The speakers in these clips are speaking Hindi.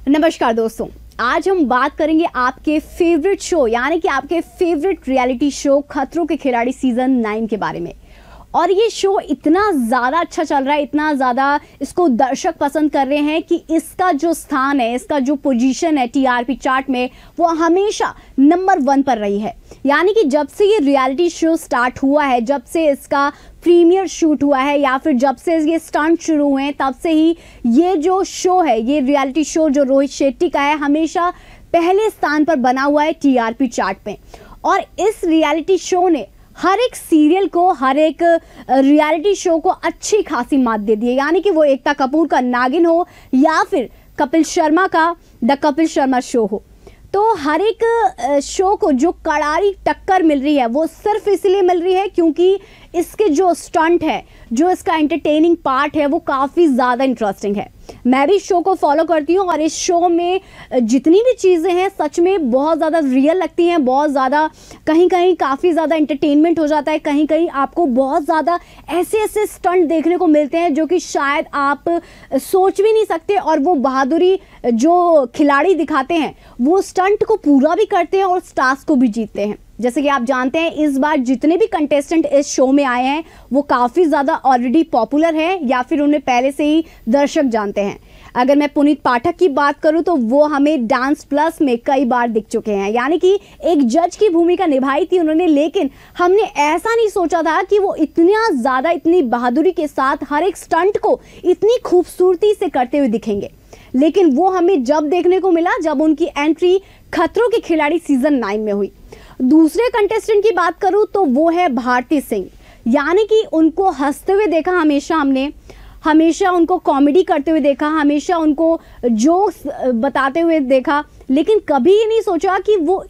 नमस्कार दोस्तों, आज हम बात करेंगे आपके फेवरेट शो यानी कि आपके फेवरेट रियलिटी शो खतरों के खिलाड़ी सीजन 9 के बारे में। और ये शो इतना ज़्यादा अच्छा चल रहा है, इतना ज़्यादा इसको दर्शक पसंद कर रहे हैं कि इसका जो स्थान है, इसका जो पोजीशन है टीआरपी चार्ट में, वो हमेशा नंबर 1 पर रही है। यानी कि जब से ये रियलिटी शो स्टार्ट हुआ है, जब से इसका प्रीमियर शूट हुआ है या फिर जब से ये स्टंट शुरू हुए हैं, तब से ही ये जो शो है, ये रियलिटी शो जो रोहित शेट्टी का है, हमेशा पहले स्थान पर बना हुआ है टीआरपी चार्ट में। और इस रियलिटी शो ने हर एक सीरियल को, हर एक रियलिटी शो को अच्छी खासी मात दे दी है। यानी कि वो एकता कपूर का नागिन हो या फिर कपिल शर्मा का द कपिल शर्मा शो हो, तो हर एक शो को जो कड़ारी टक्कर मिल रही है वो सिर्फ इसलिए मिल रही है क्योंकि इसके जो स्टंट है, जो इसका एंटरटेनिंग पार्ट है, वो काफ़ी ज़्यादा इंटरेस्टिंग है। मैं भी शो को फॉलो करती हूँ और इस शो में जितनी भी चीज़ें हैं सच में बहुत ज़्यादा रियल लगती हैं, बहुत ज़्यादा कहीं कहीं काफ़ी ज़्यादा एंटरटेनमेंट हो जाता है, कहीं कहीं आपको बहुत ज़्यादा ऐसे ऐसे स्टंट देखने को मिलते हैं जो कि शायद आप सोच भी नहीं सकते। और वो बहादुरी जो खिलाड़ी दिखाते हैं वो स्टंट को पूरा भी करते हैं और स्टार्स को भी जीतते हैं। जैसे कि आप जानते हैं, इस बार जितने भी कंटेस्टेंट इस शो में आए हैं वो काफ़ी ज़्यादा ऑलरेडी पॉपुलर हैं या फिर उन्हें पहले से ही दर्शक जानते हैं। अगर मैं पुनीत पाठक की बात करूं तो वो हमें डांस प्लस में कई बार दिख चुके हैं, यानी कि एक जज की भूमिका निभाई थी उन्होंने, लेकिन हमने ऐसा नहीं सोचा था कि वो इतना ज़्यादा, इतनी बहादुरी के साथ हर एक स्टंट को इतनी खूबसूरती से करते हुए दिखेंगे। लेकिन वो हमें जब देखने को मिला जब उनकी एंट्री खतरों के खिलाड़ी सीजन 9 में हुई। दूसरे कंटेस्टेंट की बात करूं तो वो है भारती सिंह। यानी कि उनको हंसते हुए देखा हमेशा हमने, हमेशा उनको कॉमेडी करते हुए देखा, हमेशा उनको जोक्स बताते हुए देखा, लेकिन कभी ये नहीं सोचा कि वो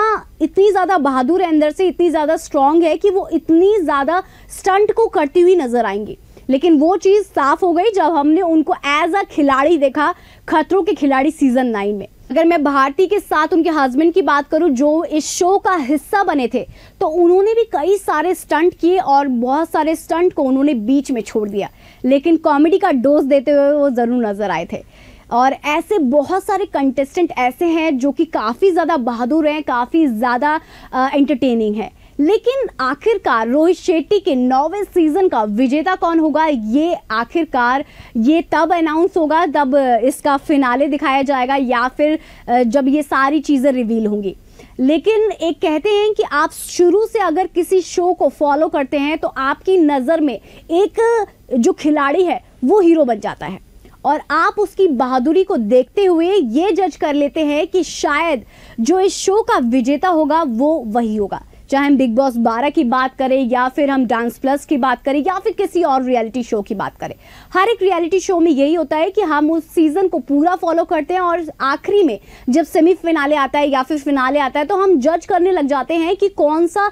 इतनी ज़्यादा बहादुर है, अंदर से इतनी ज़्यादा स्ट्रांग है कि वो इतनी ज़्यादा स्टंट को करती हुई नजर आएंगी। लेकिन वो चीज़ साफ हो गई जब हमने उनको एज अ खिलाड़ी देखा खतरों के खिलाड़ी सीजन 9 में। अगर मैं भारती के साथ उनके हस्बैंड की बात करूं जो इस शो का हिस्सा बने थे, तो उन्होंने भी कई सारे स्टंट किए और बहुत सारे स्टंट को उन्होंने बीच में छोड़ दिया, लेकिन कॉमेडी का डोज देते हुए वो ज़रूर नजर आए थे। और ऐसे बहुत सारे कंटेस्टेंट ऐसे हैं जो कि काफ़ी ज़्यादा बहादुर हैं, काफ़ी ज़्यादा एंटरटेनिंग है। लेकिन आखिरकार रोहित शेट्टी के 9वें सीजन का विजेता कौन होगा, ये आखिरकार ये तब अनाउंस होगा, तब इसका फिनाले दिखाया जाएगा या फिर जब ये सारी चीज़ें रिवील होंगी। लेकिन एक कहते हैं कि आप शुरू से अगर किसी शो को फॉलो करते हैं तो आपकी नज़र में एक जो खिलाड़ी है वो हीरो बन जाता है और आप उसकी बहादुरी को देखते हुए ये जज कर लेते हैं कि शायद जो इस शो का विजेता होगा वो वही होगा। चाहे हम बिग बॉस 12 की बात करें या फिर हम डांस प्लस की बात करें या फिर किसी और रियलिटी शो की बात करें, हर एक रियलिटी शो में यही होता है कि हम उस सीज़न को पूरा फॉलो करते हैं और आखिरी में जब सेमी फिनाले आता है या फिर फिनाले आता है तो हम जज करने लग जाते हैं कि कौन सा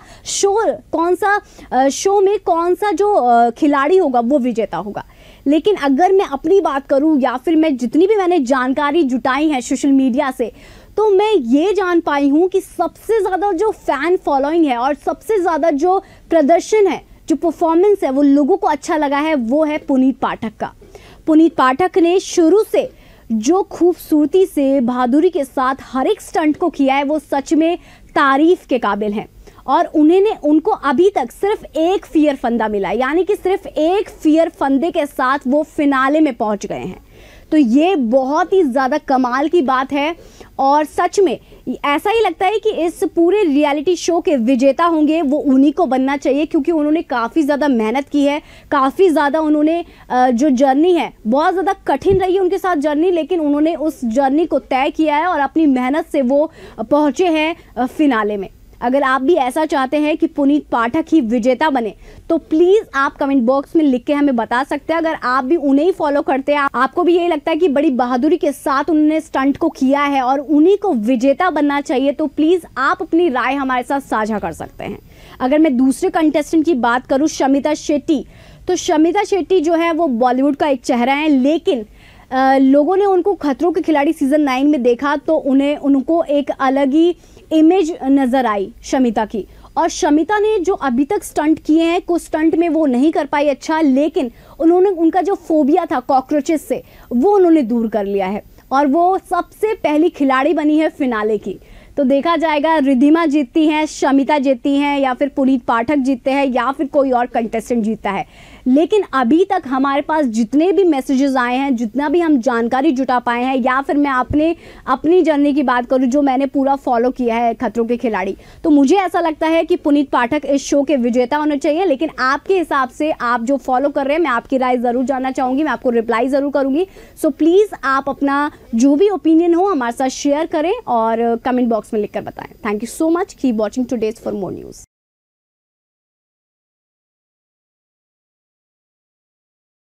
शो में कौन सा जो खिलाड़ी होगा वो विजेता होगा। लेकिन अगर मैं अपनी बात करूं या फिर मैं जितनी भी मैंने जानकारी जुटाई है सोशल मीडिया से, तो मैं ये जान पाई हूँ कि सबसे ज़्यादा जो फ़ैन फॉलोइंग है और सबसे ज़्यादा जो प्रदर्शन है, जो परफॉर्मेंस है वो लोगों को अच्छा लगा है, वो है पुनीत पाठक का। पुनीत पाठक ने शुरू से जो खूबसूरती से, बहादुरी के साथ हर एक स्टंट को किया है वो सच में तारीफ़ के काबिल है। और उनको अभी तक सिर्फ एक फियर फंदा मिला, यानी कि सिर्फ एक फियर फंदे के साथ वो फिनाले में पहुंच गए हैं। तो ये बहुत ही ज़्यादा कमाल की बात है और सच में ऐसा ही लगता है कि इस पूरे रियलिटी शो के विजेता होंगे वो उन्हीं को बनना चाहिए, क्योंकि उन्होंने काफ़ी ज़्यादा मेहनत की है, काफ़ी ज़्यादा उन्होंने जो जर्नी है, बहुत ज़्यादा कठिन रही है उनके साथ जर्नी, लेकिन उन्होंने उस जर्नी को तय किया है और अपनी मेहनत से वो पहुँचे हैं फिनाले में। अगर आप भी ऐसा चाहते हैं कि पुनीत पाठक ही विजेता बने तो प्लीज़ आप कमेंट बॉक्स में लिख के हमें बता सकते हैं। अगर आप भी उन्हें ही फॉलो करते हैं, आपको भी यही लगता है कि बड़ी बहादुरी के साथ उन्होंने स्टंट को किया है और उन्हीं को विजेता बनना चाहिए, तो प्लीज़ आप अपनी राय हमारे साथ साझा कर सकते हैं। अगर मैं दूसरे कंटेस्टेंट की बात करूँ, शमिता शेट्टी, तो शमिता शेट्टी जो है वो बॉलीवुड का एक चेहरा है, लेकिन लोगों ने उनको खतरों के खिलाड़ी सीजन 9 में देखा तो उनको एक अलग ही इमेज नज़र आई शमिता की। और शमिता ने जो अभी तक स्टंट किए हैं, कुछ स्टंट में वो नहीं कर पाई अच्छा, लेकिन उन्होंने उनका जो फोबिया था कॉकरोचेस से वो उन्होंने दूर कर लिया है और वो सबसे पहली खिलाड़ी बनी है फिनाले की। तो देखा जाएगा रिद्धिमा जीतती हैं, शमिता जीतती हैं, या फिर पुनीत पाठक जीतते हैं, या फिर कोई और कंटेस्टेंट जीतता है। लेकिन अभी तक हमारे पास जितने भी मैसेजेस आए हैं, जितना भी हम जानकारी जुटा पाए हैं, या फिर मैं अपनी जर्नी की बात करूं जो मैंने पूरा फॉलो किया है खतरों के खिलाड़ी, तो मुझे ऐसा लगता है कि पुनीत पाठक इस शो के विजेता होने चाहिए। लेकिन आपके हिसाब से आप जो फॉलो कर रहे हैं, मैं आपकी राय ज़रूर जानना चाहूँगी, मैं आपको रिप्लाई ज़रूर करूँगी। सो प्लीज़ आप अपना जो भी ओपिनियन हो हमारे साथ शेयर करें और कमेंट बॉक्स में लिखकर बताएं। Thank you so much, keep watching today's for more news.